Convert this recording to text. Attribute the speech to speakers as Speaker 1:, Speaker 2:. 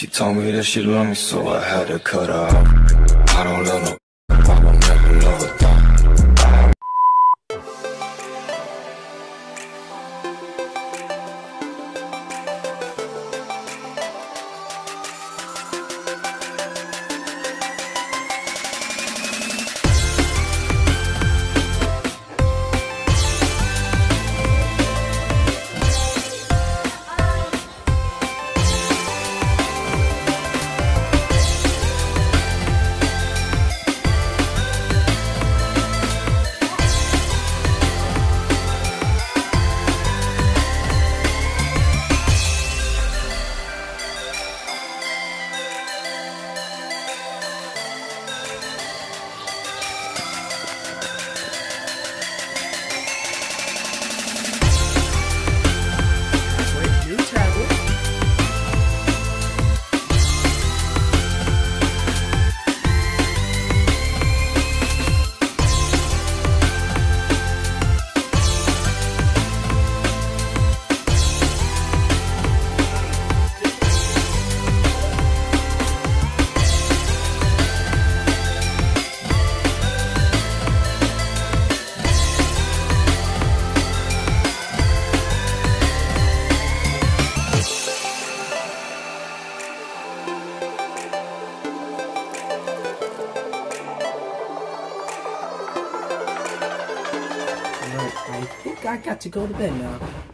Speaker 1: She told me that she loved me, so I had to cut her off. I don't love no, I will never love a thought.
Speaker 2: I think I got to go to bed now.